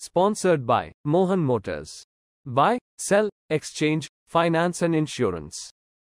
Sponsored by Mohan Motors. Buy, sell, exchange, finance and insurance.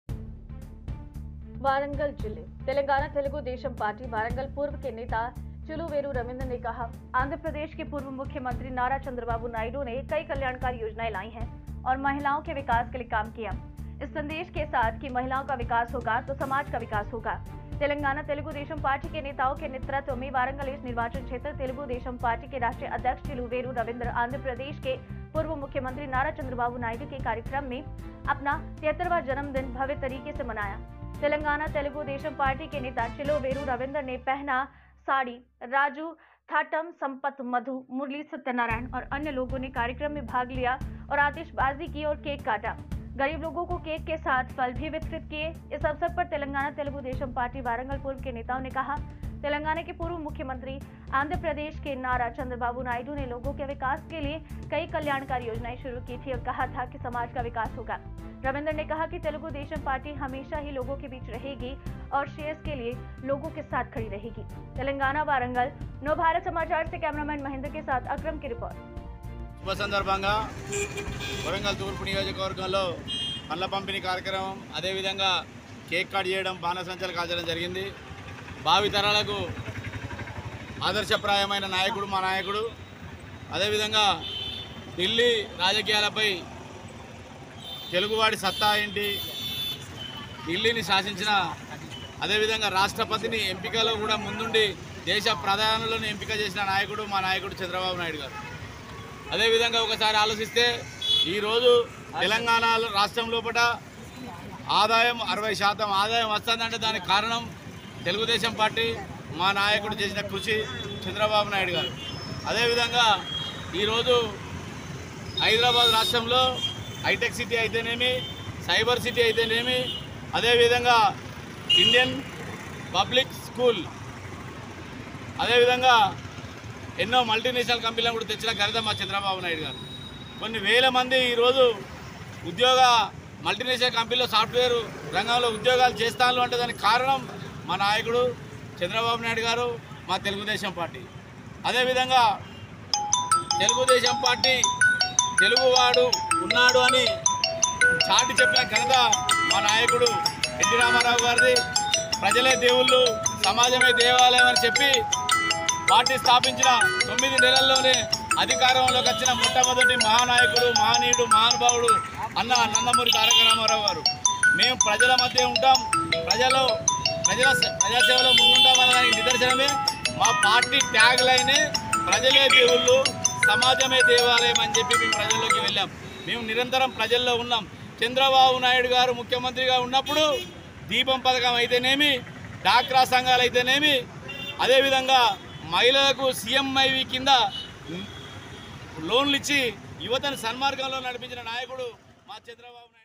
Warangal जिले Telangana Telugu Desam party Warangal पूर्व के नेता चिलुवेरू रविंद्र ने कहा, आंध्र प्रदेश के पूर्व मुख्यमंत्री नारा चंद्रबाबू नायडू ने कई कल्याणकारी योजनाएं लाई हैं और महिलाओं के विकास के लिए काम किया। इस संदेश के साथ कि महिलाओं का विकास होगा तो समाज का विकास होगा। तेलंगाना तेलुगु देशम पार्टी के नेताओं के नेतृत्व में वारंगल ईस्ट निर्वाचन क्षेत्र तेलुगु देशम पार्टी के राष्ट्रीय अध्यक्ष चिलुवेरू रविंद्र आंध्र प्रदेश के पूर्व मुख्यमंत्री नारा चंद्रबाबू नायडू के कार्यक्रम में अपना 73वां जन्मदिन भव्य तरीके से मनाया। तेलंगाना तेलुगु देशम पार्टी के नेता चिलुवेरू रविंद्र ने पहना साड़ी, राजू थाटम, संपत मधु, मुरली सत्यनारायण और अन्य लोगों ने कार्यक्रम में भाग लिया और आतिशबाजी की और केक काटा। गरीब लोगों को केक के साथ फल भी वितरित किए। इस अवसर पर तेलंगाना तेलुगु देशम पार्टी वारंगल पूर्व के नेताओं ने कहा, तेलंगाना के पूर्व मुख्यमंत्री आंध्र प्रदेश के नारा चंद्रबाबू नायडू ने लोगों के विकास के लिए कई कल्याणकारी योजनाएं शुरू की थी और कहा था कि समाज का विकास होगा। रविंद्र ने कहा कि तेलुगु देशम पार्टी हमेशा ही लोगों के बीच रहेगी और श्रेयस के लिए लोगों के साथ खड़ी रहेगी। तेलंगाना वारंगल नव भारत समाचार से कैमरामैन महेंद्र के साथ अक्रम की रिपोर्ट। శుభ సందర్భంగా వరంగల్ తూర్పు నియోజకవర్గంలో పండ్ల పంపిణీ కార్యక్రమం, అదేవిధంగా కేక్ కట్ చేయడం, బాణసంచలు కాల్చడం జరిగింది. భావితరాలకు ఆదర్శప్రాయమైన నాయకుడు మా నాయకుడు. అదేవిధంగా ఢిల్లీ రాజకీయాలపై తెలుగువాడి సత్తా ఏంటి, ఢిల్లీని శాసించిన, అదేవిధంగా రాష్ట్రపతిని ఎంపికలో కూడా ముందుండి దేశ ప్రధానులను ఎంపిక చేసిన నాయకుడు మా నాయకుడు చంద్రబాబు నాయుడు గారు. అదేవిధంగా ఒకసారి ఆలోచిస్తే ఈరోజు తెలంగాణ రాష్ట్రం లోపల ఆదాయం 60% ఆదాయం వస్తుందంటే దానికి కారణం తెలుగుదేశం పార్టీ, మా నాయకుడు చేసిన కృషి చంద్రబాబు నాయుడు గారు. అదేవిధంగా ఈరోజు హైదరాబాద్ రాష్ట్రంలో హైటెక్ సిటీ అయితేనేమి, సైబర్ సిటీ అయితేనేమి, అదేవిధంగా ఇండియన్ పబ్లిక్ స్కూల్, అదేవిధంగా ఎన్నో మల్టీనేషనల్ కంపెనీలను కూడా తెచ్చిన ఘనత మా చంద్రబాబు నాయుడు గారు. కొన్ని వేల మంది ఈరోజు మల్టీనేషనల్ కంపెనీలో సాఫ్ట్వేర్ రంగంలో ఉద్యోగాలు చేస్తాను అంటే దానికి కారణం మా నాయకుడు చంద్రబాబు నాయుడు గారు, మా తెలుగుదేశం పార్టీ. అదేవిధంగా తెలుగుదేశం పార్టీ తెలుగువాడు ఉన్నాడు అని చాటి చెప్పిన ఘనత మా నాయకుడు ఎన్టీ రామారావు గారిది. ప్రజలే దేవుళ్ళు, సమాజమే దేవాలయం అని చెప్పి పార్టీ స్థాపించిన 9 నెలల్లోనే అధికారంలోకి వచ్చిన మొట్టమొదటి మహానాయకుడు, మహనీయుడు, మహానుభావుడు అన్న నందమూరి తారక రామారావు గారు. మేము ప్రజల మధ్య ఉంటాం, ప్రజాసేవలో ముందుంటామన్న దానికి నిదర్శనమే మా పార్టీ ట్యాగ్ లైనే ప్రజలే దేవుళ్ళు, సమాజమే దేవాలయం అని చెప్పి మేము ప్రజల్లోకి వెళ్ళాం. మేము నిరంతరం ప్రజల్లో ఉన్నాం. చంద్రబాబు నాయుడు గారు ముఖ్యమంత్రిగా ఉన్నప్పుడు దీపం పథకం అయితేనేమి, డాక్రా సంఘాలు అయితేనేమి, అదేవిధంగా మహిళలకు సీఎంఐవి కింద లోన్లు ఇచ్చి యువతను సన్మార్గంలో నడిపించిన నాయకుడు మా చంద్రబాబు నాయుడు.